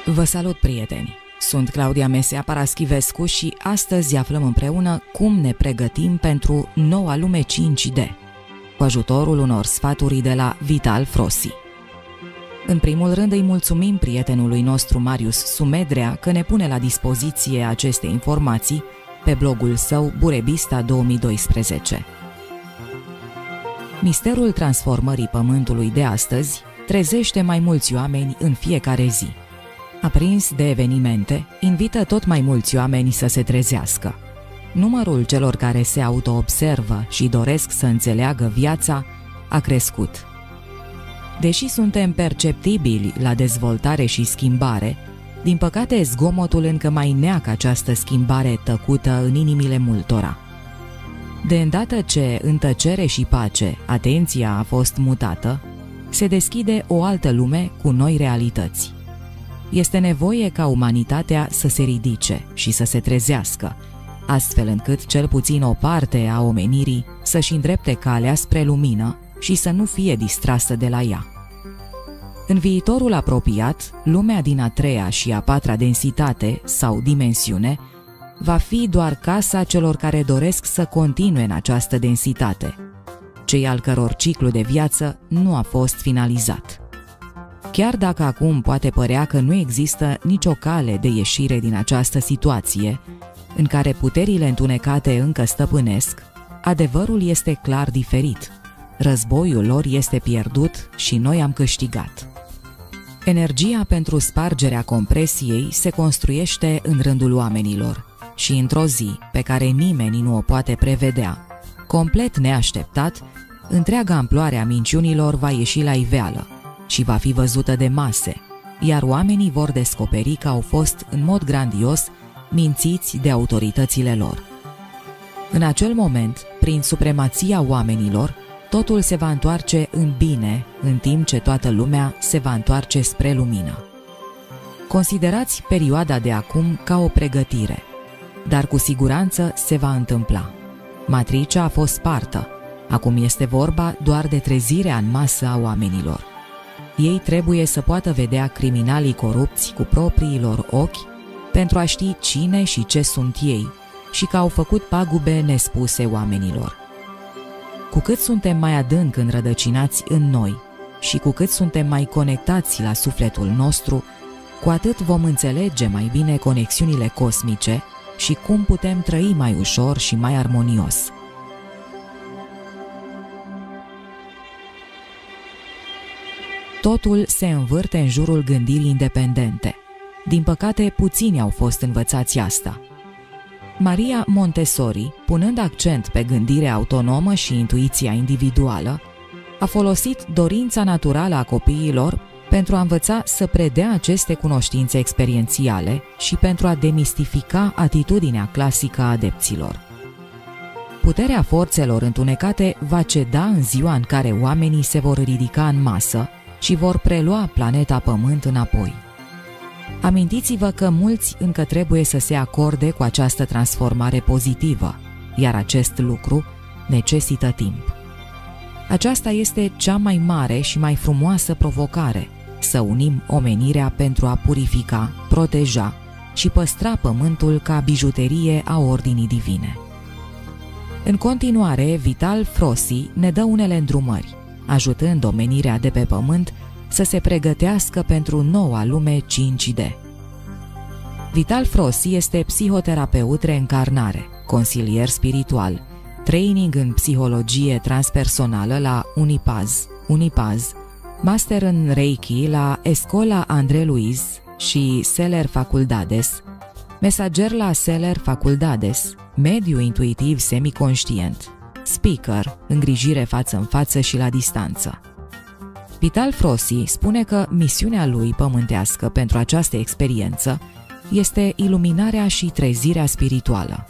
Vă salut, prieteni! Sunt Claudia Mesea Paraschivescu și astăzi aflăm împreună cum ne pregătim pentru noua lume 5D, cu ajutorul unor sfaturi de la Vital Frossi. În primul rând îi mulțumim prietenului nostru Marius Sumedrea că ne pune la dispoziție aceste informații pe blogul său Burebista 2012. Misterul transformării Pământului de astăzi trezește mai mulți oameni în fiecare zi. Aprins de evenimente, invită tot mai mulți oameni să se trezească. Numărul celor care se autoobservă și doresc să înțeleagă viața a crescut. Deși suntem perceptibili la dezvoltare și schimbare, din păcate zgomotul încă mai neacă această schimbare tăcută în inimile multora. De îndată ce, în tăcere și pace, atenția a fost mutată, se deschide o altă lume cu noi realități. Este nevoie ca umanitatea să se ridice și să se trezească, astfel încât cel puțin o parte a omenirii să-și îndrepte calea spre lumină și să nu fie distrasă de la ea. În viitorul apropiat, lumea din a treia și a patra densitate sau dimensiune va fi doar casa celor care doresc să continue în această densitate, cei al căror ciclu de viață nu a fost finalizat. Chiar dacă acum poate părea că nu există nicio cale de ieșire din această situație, în care puterile întunecate încă stăpânesc, adevărul este clar diferit. Războiul lor este pierdut și noi am câștigat. Energia pentru spargerea compresiei se construiește în rândul oamenilor și într-o zi pe care nimeni nu o poate prevedea, complet neașteptat, întreaga amploare a minciunilor va ieși la iveală și va fi văzută de mase, iar oamenii vor descoperi că au fost în mod grandios mințiți de autoritățile lor. În acel moment, prin supremația oamenilor, totul se va întoarce în bine, în timp ce toată lumea se va întoarce spre lumină. Considerați perioada de acum ca o pregătire, dar cu siguranță se va întâmpla. Matricea a fost spartă, acum este vorba doar de trezirea în masă a oamenilor. Ei trebuie să poată vedea criminalii corupți cu propriilor ochi pentru a ști cine și ce sunt ei și că au făcut pagube nespuse oamenilor. Cu cât suntem mai adânc înrădăcinați în noi și cu cât suntem mai conectați la sufletul nostru, cu atât vom înțelege mai bine conexiunile cosmice și cum putem trăi mai ușor și mai armonios. Totul se învârte în jurul gândirii independente. Din păcate, puțini au fost învățați asta. Maria Montessori, punând accent pe gândirea autonomă și intuiția individuală, a folosit dorința naturală a copiilor pentru a învăța să predea aceste cunoștințe experiențiale și pentru a demistifica atitudinea clasică a adepților. Puterea forțelor întunecate va ceda în ziua în care oamenii se vor ridica în masă și vor prelua planeta Pământ înapoi. Amintiți-vă că mulți încă trebuie să se acorde cu această transformare pozitivă, iar acest lucru necesită timp. Aceasta este cea mai mare și mai frumoasă provocare, să unim omenirea pentru a purifica, proteja și păstra Pământul ca bijuterie a ordinii divine. În continuare, Vital Frossi ne dă unele îndrumări, ajutând omenirea de pe Pământ să se pregătească pentru noua lume 5D. Vital Frossi este psihoterapeut reîncarnare, consilier spiritual, training în psihologie transpersonală la Unipaz, master în Reiki la Escola André Luiz și Seller Faculdades, mesager la Seller Faculdades, mediu intuitiv semiconștient, speaker, îngrijire față în față și la distanță. Vital Frossi spune că misiunea lui pământească pentru această experiență este iluminarea și trezirea spirituală.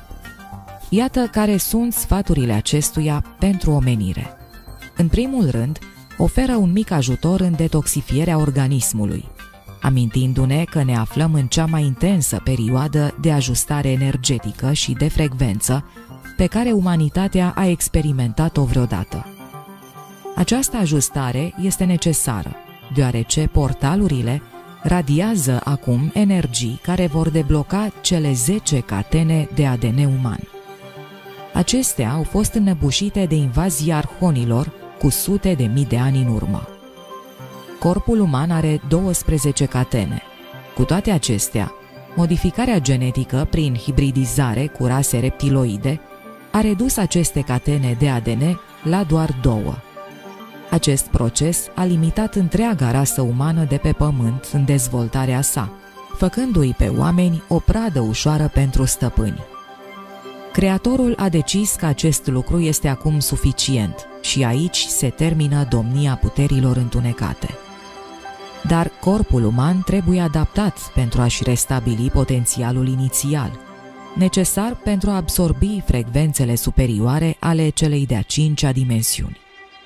Iată care sunt sfaturile acestuia pentru omenire. În primul rând, oferă un mic ajutor în detoxifierea organismului, amintindu-ne că ne aflăm în cea mai intensă perioadă de ajustare energetică și de frecvență pe care umanitatea a experimentat-o vreodată. Această ajustare este necesară, deoarece portalurile radiază acum energii care vor debloca cele 10 catene de ADN uman. Acestea au fost înăbușite de invazia arhonilor cu sute de mii de ani în urmă. Corpul uman are 12 catene. Cu toate acestea, modificarea genetică prin hibridizare cu rase reptiloide a redus aceste catene de ADN la doar 2. Acest proces a limitat întreaga rasă umană de pe pământ în dezvoltarea sa, făcându-i pe oameni o pradă ușoară pentru stăpâni. Creatorul a decis că acest lucru este acum suficient și aici se termină domnia puterilor întunecate. Dar corpul uman trebuie adaptat pentru a-și restabili potențialul inițial, necesar pentru a absorbi frecvențele superioare ale celei de-a 5-a dimensiuni.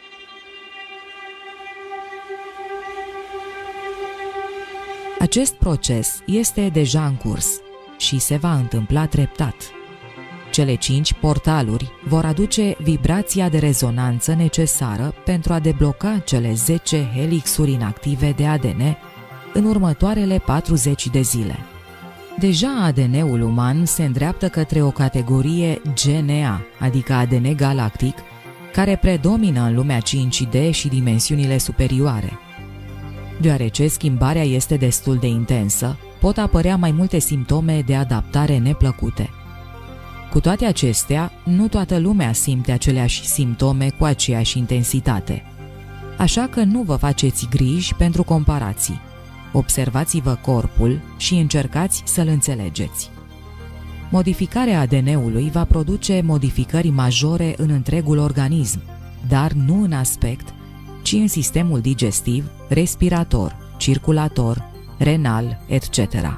Acest proces este deja în curs și se va întâmpla treptat. Cele 5 portaluri vor aduce vibrația de rezonanță necesară pentru a debloca cele 10 helixuri inactive de ADN în următoarele 40 de zile. Deja ADN-ul uman se îndreaptă către o categorie GNA, adică ADN galactic, care predomină în lumea 5D și dimensiunile superioare. Deoarece schimbarea este destul de intensă, pot apărea mai multe simptome de adaptare neplăcute. Cu toate acestea, nu toată lumea simte aceleași simptome cu aceeași intensitate. Așa că nu vă faceți griji pentru comparații. Observați-vă corpul și încercați să-l înțelegeți. Modificarea ADN-ului va produce modificări majore în întregul organism, dar nu în aspect, ci în sistemul digestiv, respirator, circulator, renal, etc.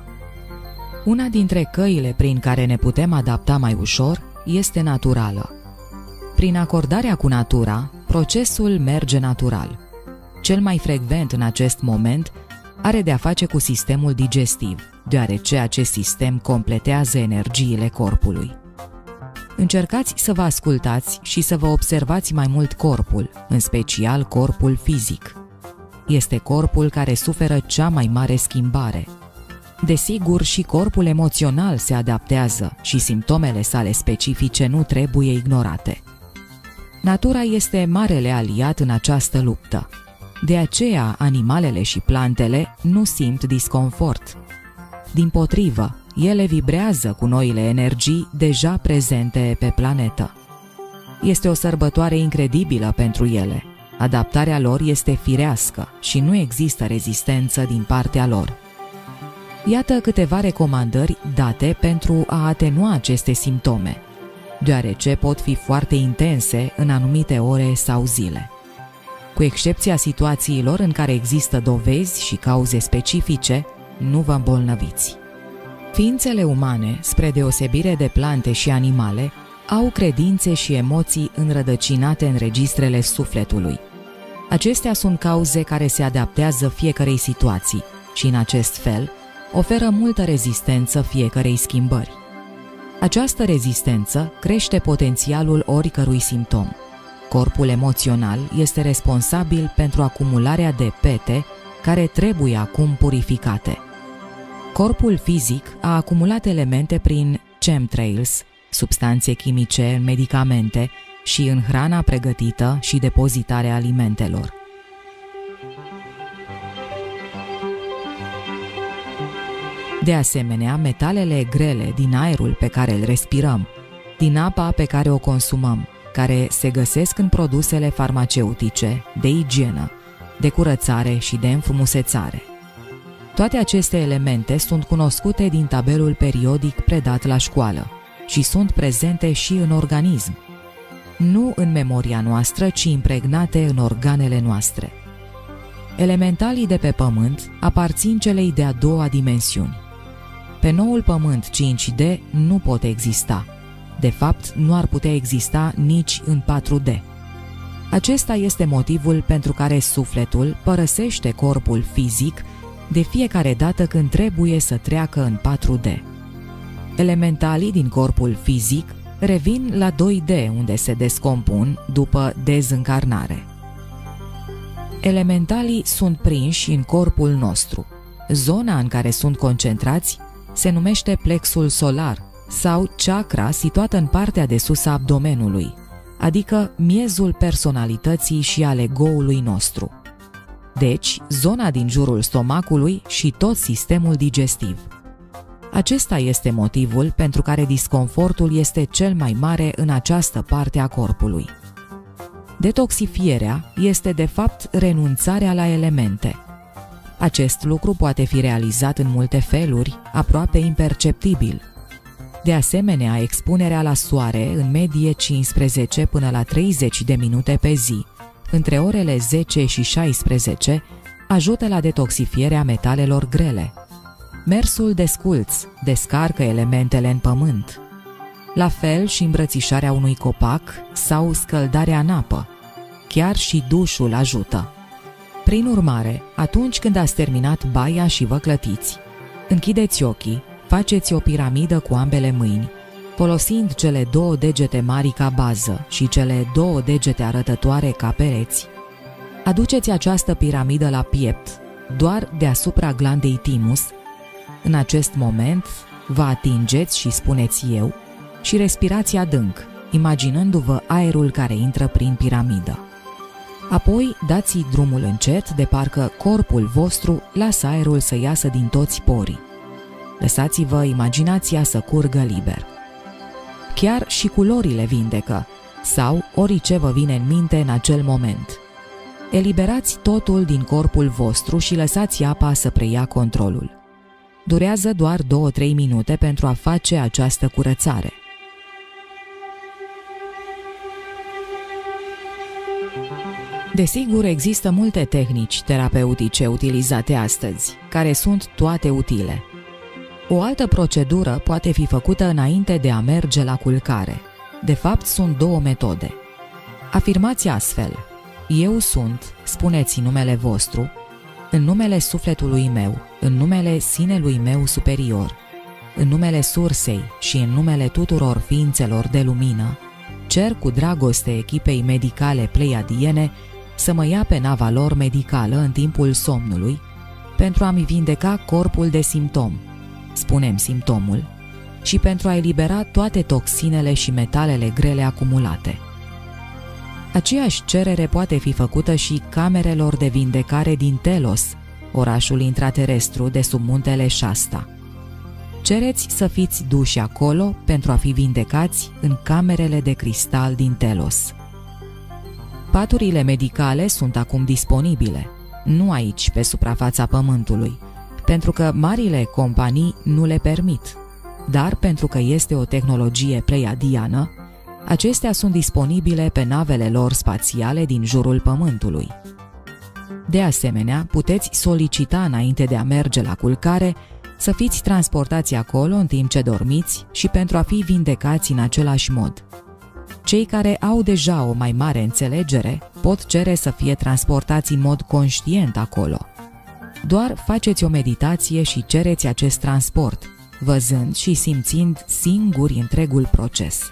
Una dintre căile prin care ne putem adapta mai ușor este naturală. Prin acordarea cu natura, procesul merge natural. Cel mai frecvent în acest moment are de-a face cu sistemul digestiv, deoarece acest sistem completează energiile corpului. Încercați să vă ascultați și să vă observați mai mult corpul, în special corpul fizic. Este corpul care suferă cea mai mare schimbare. Desigur, și corpul emoțional se adaptează și simptomele sale specifice nu trebuie ignorate. Natura este marele aliat în această luptă. De aceea, animalele și plantele nu simt disconfort. Dimpotrivă, ele vibrează cu noile energii deja prezente pe planetă. Este o sărbătoare incredibilă pentru ele. Adaptarea lor este firească și nu există rezistență din partea lor. Iată câteva recomandări date pentru a atenua aceste simptome, deoarece pot fi foarte intense în anumite ore sau zile. Cu excepția situațiilor în care există dovezi și cauze specifice, nu vă îmbolnăviți. Ființele umane, spre deosebire de plante și animale, au credințe și emoții înrădăcinate în registrele sufletului. Acestea sunt cauze care se adaptează fiecărei situații și, în acest fel, oferă multă rezistență fiecărei schimbări. Această rezistență crește potențialul oricărui simptom. Corpul emoțional este responsabil pentru acumularea de pete care trebuie acum purificate. Corpul fizic a acumulat elemente prin chemtrails, substanțe chimice în medicamente și în hrana pregătită și depozitarea alimentelor. De asemenea, metalele grele din aerul pe care îl respirăm, din apa pe care o consumăm, care se găsesc în produsele farmaceutice, de igienă, de curățare și de înfrumusețare. Toate aceste elemente sunt cunoscute din tabelul periodic predat la școală și sunt prezente și în organism, nu în memoria noastră, ci impregnate în organele noastre. Elementalii de pe Pământ aparțin celei de-a doua dimensiuni. Pe noul Pământ 5D nu pot exista. De fapt, nu ar putea exista nici în 4D. Acesta este motivul pentru care sufletul părăsește corpul fizic de fiecare dată când trebuie să treacă în 4D. Elementalii din corpul fizic revin la 2D, unde se descompun după dezîncarnare. Elementalii sunt prinși în corpul nostru, Zona în care sunt concentrați se numește plexul solar sau chakra, situată în partea de sus a abdomenului, adică miezul personalității și al ego-ului nostru. Deci, zona din jurul stomacului și tot sistemul digestiv. Acesta este motivul pentru care disconfortul este cel mai mare în această parte a corpului. Detoxifierea este de fapt renunțarea la elemente. Acest lucru poate fi realizat în multe feluri, aproape imperceptibil. De asemenea, expunerea la soare, în medie 15 până la 30 de minute pe zi, între orele 10 și 16, ajută la detoxifierea metalelor grele. Mersul desculț descarcă elementele în pământ. La fel și îmbrățișarea unui copac sau scăldarea în apă. Chiar și dușul ajută. Prin urmare, atunci când ați terminat baia și vă clătiți, închideți ochii, faceți o piramidă cu ambele mâini, folosind cele 2 degete mari ca bază și cele 2 degete arătătoare ca pereți. Aduceți această piramidă la piept, doar deasupra glandei timus. În acest moment, vă atingeți și spuneți eu și respirați adânc, imaginându-vă aerul care intră prin piramidă. Apoi dați-i drumul încet, de parcă corpul vostru lasă aerul să iasă din toți porii. Lăsați-vă imaginația să curgă liber. Chiar și culorile vindecă, sau orice vă vine în minte în acel moment. Eliberați totul din corpul vostru și lăsați apa să preia controlul. Durează doar 2-3 minute pentru a face această curățare. Desigur, există multe tehnici terapeutice utilizate astăzi, care sunt toate utile. O altă procedură poate fi făcută înainte de a merge la culcare. De fapt, sunt 2 metode. Afirmați astfel: eu sunt, spuneți numele vostru, în numele sufletului meu, în numele sinelui meu superior, în numele sursei și în numele tuturor ființelor de lumină, cer cu dragoste echipei medicale pleiadiene să mă ia pe nava lor medicală în timpul somnului pentru a-mi vindeca corpul de simptom, spunem simptomul, și pentru a elibera toate toxinele și metalele grele acumulate. Aceeași cerere poate fi făcută și camerelor de vindecare din Telos, orașul intraterestru de sub muntele Shasta. Cereți să fiți duși acolo pentru a fi vindecați în camerele de cristal din Telos. Paturile medicale sunt acum disponibile, nu aici, pe suprafața pământului, pentru că marile companii nu le permit, dar pentru că este o tehnologie pleiadiană, acestea sunt disponibile pe navele lor spațiale din jurul Pământului. De asemenea, puteți solicita înainte de a merge la culcare să fiți transportați acolo în timp ce dormiți și pentru a fi vindecați în același mod. Cei care au deja o mai mare înțelegere pot cere să fie transportați în mod conștient acolo. Doar faceți o meditație și cereți acest transport, văzând și simțind singuri întregul proces.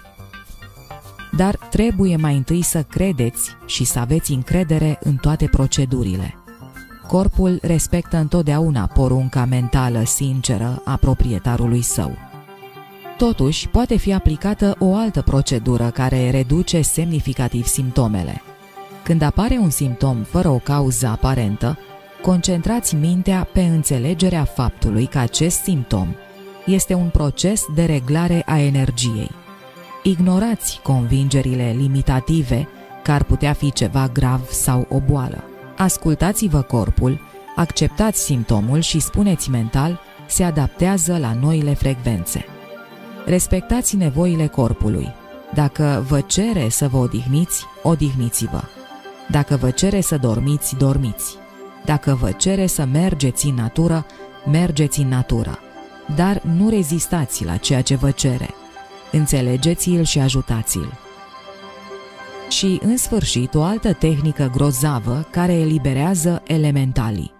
Dar trebuie mai întâi să credeți și să aveți încredere în toate procedurile. Corpul respectă întotdeauna porunca mentală sinceră a proprietarului său. Totuși, poate fi aplicată o altă procedură care reduce semnificativ simptomele. Când apare un simptom fără o cauză aparentă, concentrați mintea pe înțelegerea faptului că acest simptom este un proces de reglare a energiei. Ignorați convingerile limitative că ar putea fi ceva grav sau o boală. Ascultați-vă corpul, acceptați simptomul și spuneți mental: se adaptează la noile frecvențe. Respectați nevoile corpului. Dacă vă cere să vă odihniți, odihniți-vă. Dacă vă cere să dormiți, dormiți. Dacă vă cere să mergeți în natură, mergeți în natură. Dar nu rezistați la ceea ce vă cere. Înțelegeți-l și ajutați-l. Și, în sfârșit, o altă tehnică grozavă care eliberează elementalii.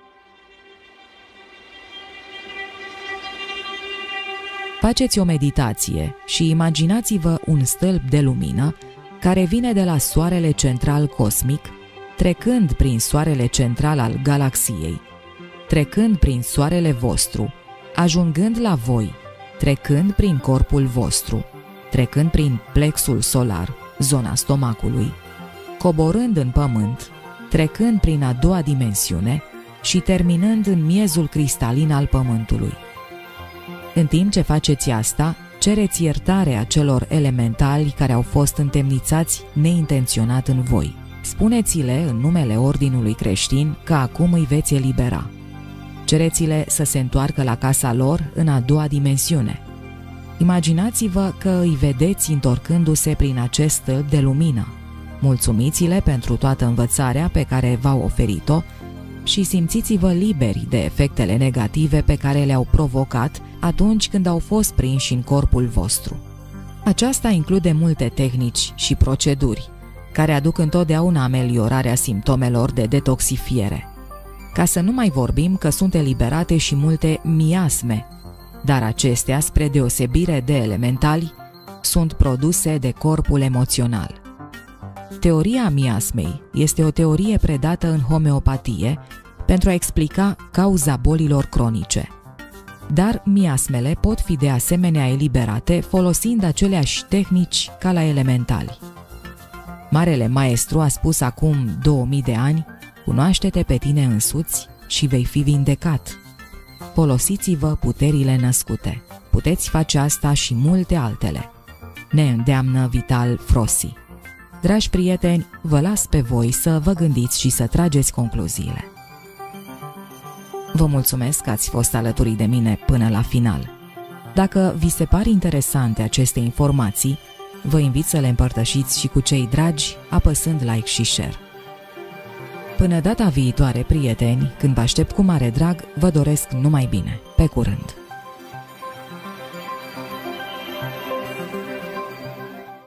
Faceți o meditație și imaginați-vă un stâlp de lumină care vine de la soarele central cosmic, trecând prin soarele central al galaxiei, trecând prin soarele vostru, ajungând la voi, trecând prin corpul vostru, trecând prin plexul solar, zona stomacului, coborând în pământ, trecând prin a doua dimensiune și terminând în miezul cristalin al pământului. În timp ce faceți asta, cereți iertare acelor elementali care au fost întemnițați neintenționat în voi. Spuneți-le în numele Ordinului Creștin că acum îi veți elibera. Cereți-le să se întoarcă la casa lor în a doua dimensiune. Imaginați-vă că îi vedeți întorcându-se prin acest stâlp de lumină. Mulțumiți-le pentru toată învățarea pe care v-au oferit-o și simțiți-vă liberi de efectele negative pe care le-au provocat atunci când au fost prinși în corpul vostru. Aceasta include multe tehnici și proceduri care aduc întotdeauna ameliorarea simptomelor de detoxifiere. Ca să nu mai vorbim că sunt eliberate și multe miasme, dar acestea, spre deosebire de elementali, sunt produse de corpul emoțional. Teoria miasmei este o teorie predată în homeopatie pentru a explica cauza bolilor cronice. Dar miasmele pot fi de asemenea eliberate folosind aceleași tehnici ca la elementali. Marele maestru a spus acum 2000 de ani: cunoaște-te pe tine însuți și vei fi vindecat. Folosiți-vă puterile născute. Puteți face asta și multe altele. Ne îndeamnă Vital Frossi. Dragi prieteni, vă las pe voi să vă gândiți și să trageți concluziile. Vă mulțumesc că ați fost alături de mine până la final. Dacă vi se par interesante aceste informații, vă invit să le împărtășiți și cu cei dragi, apăsând like și share. Până data viitoare, prieteni, când vă aștept cu mare drag, vă doresc numai bine. Pe curând!